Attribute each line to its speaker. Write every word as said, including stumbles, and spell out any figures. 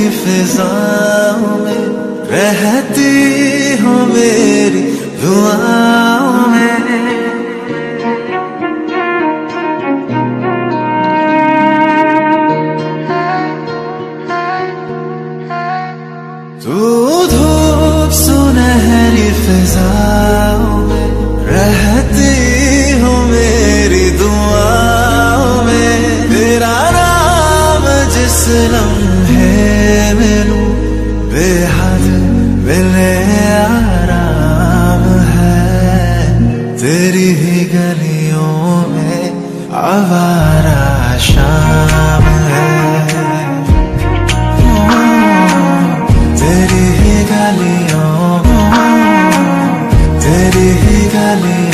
Speaker 1: फिजाओं में रहती हो मेरी दुआओं में। तू धूप सुनहरी फिजाओं में रहती हो मेरी दुआओं में। तेरा नाम जिस लम्हे में लूं बेहद मिले आराम है। तेरी ही गलियों में आवारा शाम है। तेरी ही गलियों, तेरी ही गलियों